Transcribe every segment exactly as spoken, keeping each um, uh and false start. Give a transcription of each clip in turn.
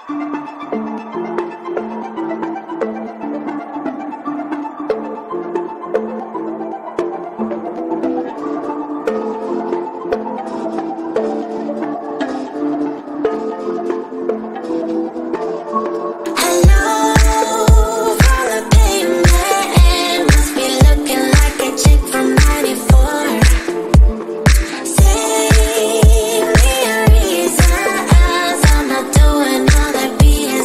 Save me a reason, as I'm not doing all that being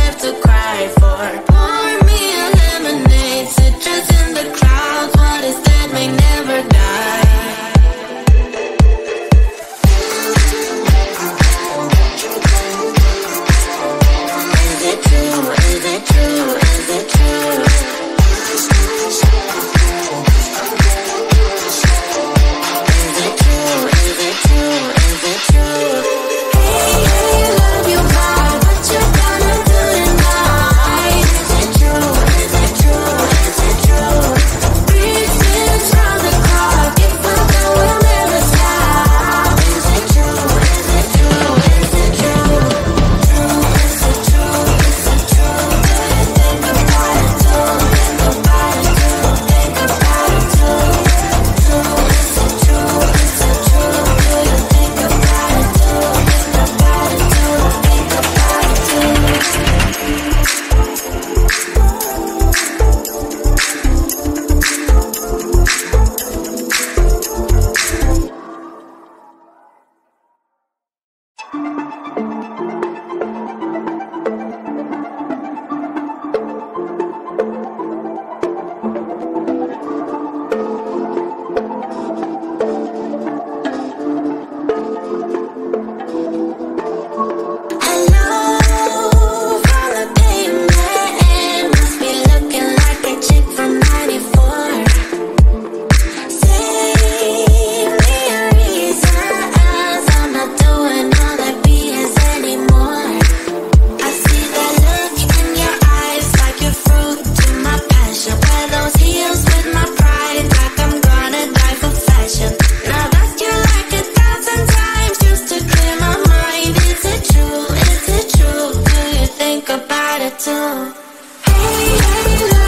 left to cry for. Pour me a lemonade, citrus in the clouds. What is dead may never die. Is it true? Is it true? Is it true? Is it true? Is it true? Is it true? Hey, hey, love you, God, what you gonna do tonight? Is it true? Is it true? Is it true? Three spins round the clock, if we're done, we'll never stop. Is it true? Is it true? Is it true? True, is it true? Is it true? Do you think about it too? Think about it too? Think about it too? True, is it true? Is it true? Do you think about it too? Think about it too? Think about it too? Hello from the pavement, must be looking like a chick from ninety-four. Save me a reason, I'm not doing all that B S anymore. I see that look in your eyes, like you're fruit to my passion. Wear those heels with my pride, like I'm gonna die for fashion. And I've asked you like a thousand times just to clear my mind. Is it true? Is it true? Do you think about it too? Hey, hey,